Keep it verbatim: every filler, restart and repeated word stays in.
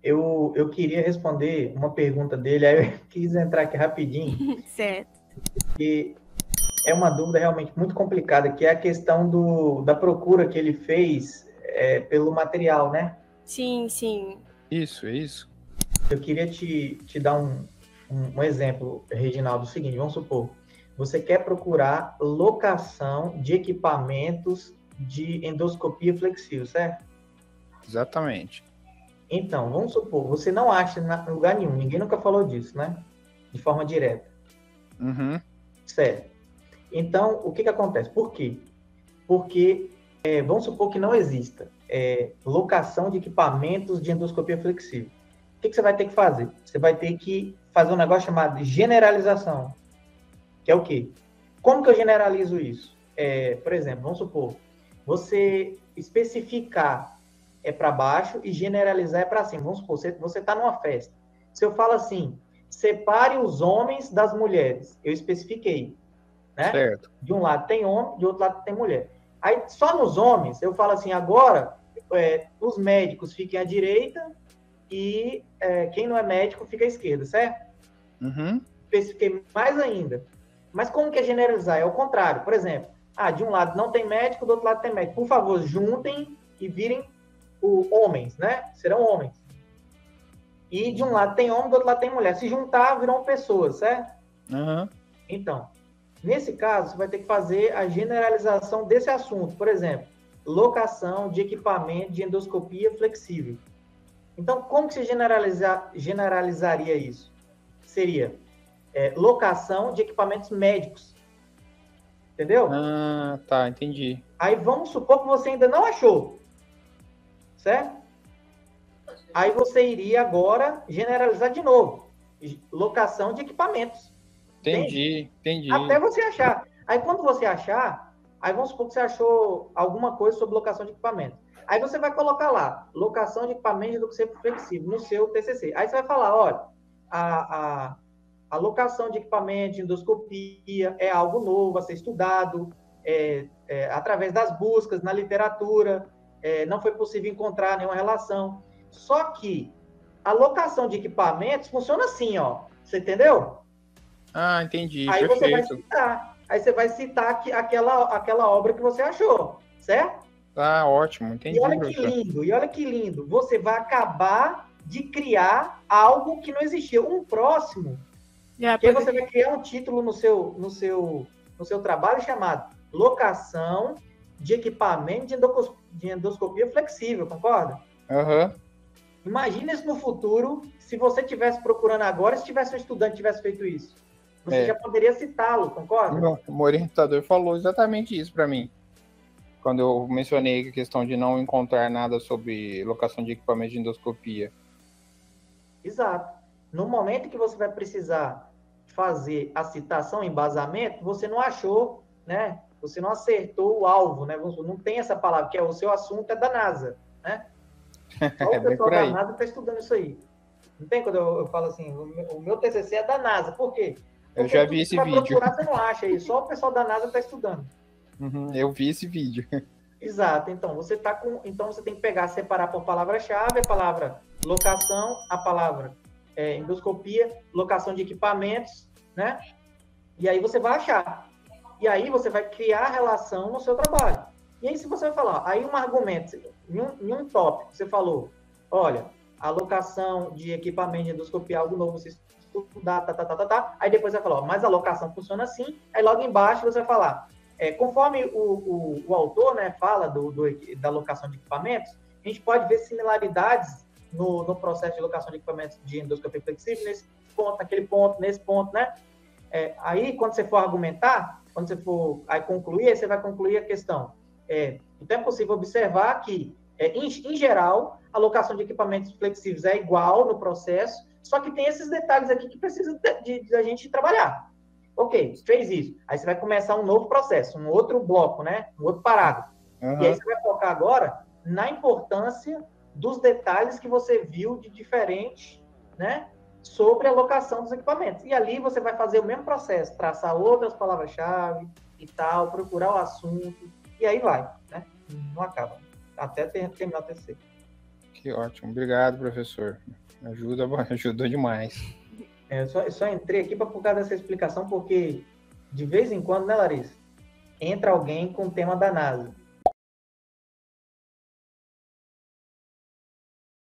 eu, eu queria responder uma pergunta dele, aí eu quis entrar aqui rapidinho, Certo. que é uma dúvida realmente muito complicada, que é a questão do, da procura que ele fez é, pelo material, né? Sim, sim. Isso, isso. Eu queria te, te dar um, um, um exemplo, Reginaldo, do seguinte, vamos supor, você quer procurar locação de equipamentos de endoscopia flexível, certo? Exatamente. Então, vamos supor, você não acha em lugar nenhum, ninguém nunca falou disso, né? De forma direta. Uhum. Certo. Então, o que que acontece? Por quê? Porque, é, vamos supor que não exista é, locação de equipamentos de endoscopia flexível. O que que você vai ter que fazer? Você vai ter que fazer um negócio chamado generalização, que é o quê? Como que eu generalizo isso? É, por exemplo, vamos supor, você especificar é para baixo e generalizar é para cima. Vamos supor, você está numa festa. Se eu falo assim, separe os homens das mulheres, eu especifiquei, né? Certo. De um lado tem homem, de outro lado tem mulher. Aí, só nos homens, eu falo assim, agora, é, os médicos fiquem à direita e é, quem não é médico fica à esquerda, certo? Uhum. Especifiquei mais ainda. Mas como que é generalizar? É o contrário. Por exemplo, ah, de um lado não tem médico, do outro lado tem médico. Por favor, juntem e virem o, homens, né? Serão homens. E de um lado tem homem, do outro lado tem mulher. Se juntar, virão pessoas, certo? Uhum. Então, nesse caso, você vai ter que fazer a generalização desse assunto. Por exemplo, locação de equipamento de endoscopia flexível. Então, como que você generaliza, generalizaria isso? Seria é, locação de equipamentos médicos. Entendeu? Ah, tá, entendi. Aí vamos supor que você ainda não achou. Certo? Aí você iria agora generalizar de novo. Locação de equipamentos. Entendi, entendi. Até você achar. Aí quando você achar, aí vamos supor que você achou alguma coisa sobre locação de equipamento. Aí você vai colocar lá, locação de equipamento de endoscopia flexível, no seu T C C. Aí você vai falar, olha, a, a, a locação de equipamento de endoscopia é algo novo a ser estudado, é, é, através das buscas na literatura, é, não foi possível encontrar nenhuma relação. Só que a locação de equipamentos funciona assim, ó. Você entendeu? Ah, entendi, Aí perfeito. você vai citar. Aí você vai citar que, aquela, aquela obra que você achou, certo? Ah, ótimo, entendi, E olha que professor. lindo, e olha que lindo. Você vai acabar de criar algo que não existia. Um próximo, Já que aí pode- você vai criar um título no seu, no seu, no seu trabalho chamado Locação de Equipamento de endoscopia, de endoscopia Flexível, concorda? Aham. Imagina isso no futuro, se você estivesse procurando agora, se tivesse um estudante que tivesse feito isso. Você É. já poderia citá-lo, concorda? Meu, o meu orientador falou exatamente isso para mim. Quando eu mencionei a questão de não encontrar nada sobre locação de equipamento de endoscopia. Exato. No momento que você vai precisar fazer a citação, embasamento, você não achou, né? Você não acertou o alvo, né? Não tem essa palavra, que é o seu assunto é da NASA, né? Só o É bem pessoal por da aí. NASA está estudando isso aí. Não tem quando eu, eu falo assim, o meu, o meu T C C é da NASA. Por quê? Eu Porque já tudo vi que esse você vai vídeo. procurar, você não acha aí. Só o pessoal da NASA está estudando. Uhum, eu vi esse vídeo. Exato. Então, você tá com, então você tem que pegar, separar por palavra-chave, a palavra locação, a palavra é, endoscopia, locação de equipamentos, né? E aí você vai achar. E aí você vai criar relação no seu trabalho. E aí se você vai falar, aí um argumento, em um, em um tópico, você falou, olha, a locação de equipamento de endoscopia é algo novo, você estudar, tá, tá, tá, tá, tá. Aí depois você vai falar, ó, mas a locação funciona assim. Aí logo embaixo você vai falar, é, conforme o, o, o autor, né, fala do, do, da locação de equipamentos, a gente pode ver similaridades no, no processo de locação de equipamentos de endoscopia flexível, nesse ponto, naquele ponto, nesse ponto, né? É, aí, quando você for argumentar, quando você for aí concluir, aí você vai concluir a questão. É, então, é possível observar que, é, em, em geral, a locação de equipamentos flexíveis é igual no processo, só que tem esses detalhes aqui que precisa de, de, de a gente trabalhar. Ok, fez isso. Aí você vai começar um novo processo, um outro bloco, né? Um outro parágrafo. Uhum. E aí você vai focar agora na importância dos detalhes que você viu de diferente, né? Sobre a locação dos equipamentos. E ali você vai fazer o mesmo processo, traçar outras palavras-chave e tal, procurar o assunto, e aí vai, né? Não acaba. Até ter, terminar o T C C. Que ótimo. Obrigado, professor. Ajuda, ajudou demais. É, eu, só, eu só entrei aqui pra, por causa dessa explicação, porque de vez em quando, né, Larissa? Entra alguém com o tema da NASA.